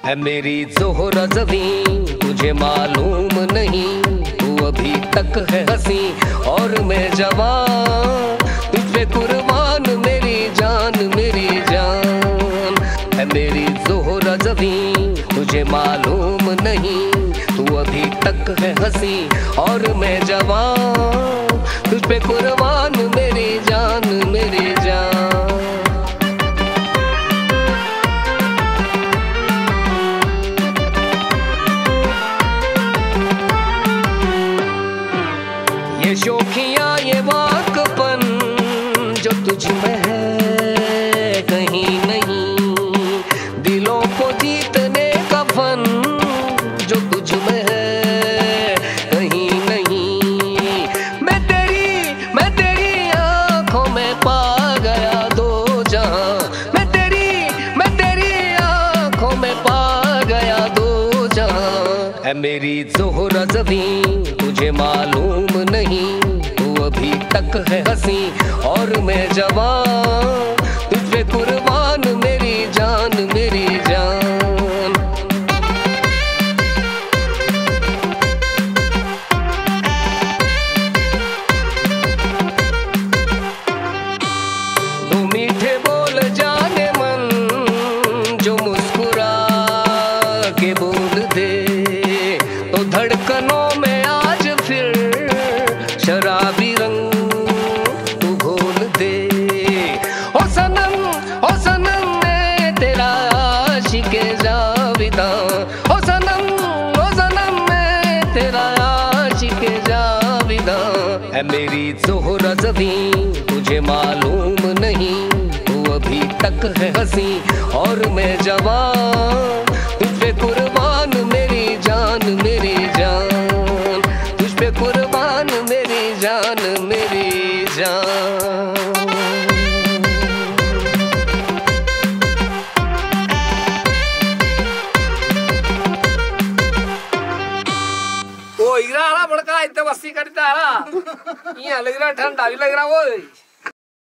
है मेरी ज़ोहरा ज़मीं तुझे मालूम नहीं, तू अभी तक है हंसी और मैं जवान, तुझ पे कुर्बान मेरी जान मेरी जान। है मेरी ज़ोहरा ज़मीं तुझे मालूम नहीं, तू अभी तक है हंसी और मैं जवान, तुझ पे कुर्बान मेरी जान मेरी जान। ये शौकिया ये वाकपन जो तुझ में है कहीं नहीं, दिलों को जीतने का फन जो तुझ में है कहीं नहीं। मैं तेरी आंखों में पा गया दो जहां, मैं तेरी आंखों में पा गया दो जहां। है मेरी ज़ोहरा ज़मीं तुझे मालूम नहीं, तू अभी तक है हंसी और मैं जवान, तुझ पे कुर्बान मेरी जान मेरी जान। दो मीठे बोल जाने मन जो मुस्कुरा के बोल दे, तो धड़कनों में आज फिर शराबी रंग तू घोल दे। ओ सनम मैं तेरा आशिके जाविदा, ओ सनम मैं तेरा आशिके जाविदा। है मेरी ज़ोहरा ज़मीं तुझे मालूम नहीं, तू अभी तक है हंसी और मैं जवान, तुझ पे कुर्बान मेरी जान मेरी जान, तुझ पे कुर्बान मेरी जान मेरी जान। ओ इरा बड़का इतने बस्ती करता है, यहाँ लग रहा ठंडा भी लग रहा वो।